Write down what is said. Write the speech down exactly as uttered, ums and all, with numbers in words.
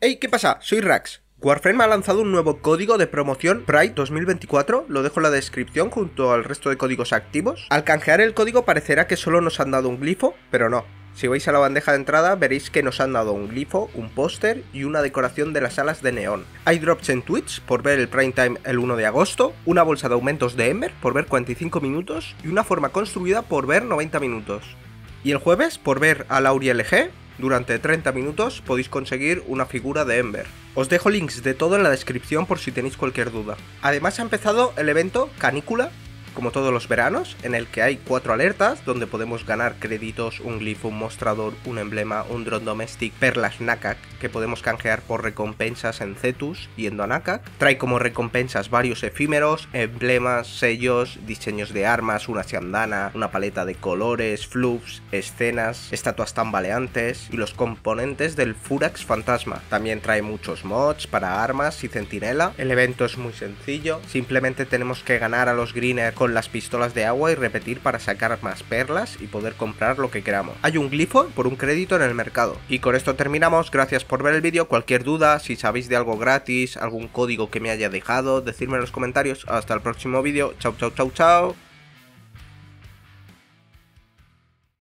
Hey, ¿qué pasa? Soy Rax. Warframe ha lanzado un nuevo código de promoción Pride dos mil veinticuatro, lo dejo en la descripción junto al resto de códigos activos. Al canjear el código parecerá que solo nos han dado un glifo, pero no. Si vais a la bandeja de entrada veréis que nos han dado un glifo, un póster y una decoración de las alas de neón. Hay drops en Twitch por ver el prime time el uno de agosto, una bolsa de aumentos de Ember por ver cuarenta y cinco minutos y una forma construida por ver noventa minutos. Y el jueves por ver a Lauriel G. Durante treinta minutos podéis conseguir una figura de Ember. Os dejo links de todo en la descripción por si tenéis cualquier duda. Además ha empezado el evento Canícula, como todos los veranos, en el que hay cuatro alertas donde podemos ganar créditos, un glifo, un mostrador, un emblema, un drone domestic, perlas Nakak que podemos canjear por recompensas en Cetus y en Donakak. Trae como recompensas varios efímeros, emblemas, sellos, diseños de armas, una siandana, una paleta de colores, fluffs, escenas, estatuas tambaleantes y los componentes del Furax Fantasma. También trae muchos mods para armas y centinela. El evento es muy sencillo, simplemente tenemos que ganar a los greeners con las pistolas de agua y repetir para sacar más perlas y poder comprar lo que queramos. Hay un glifo por un crédito en el mercado. Y con esto terminamos, gracias por ver el vídeo. Cualquier duda, si sabéis de algo gratis, algún código que me haya dejado, decidme en los comentarios. Hasta el próximo vídeo, chao chao chao chao.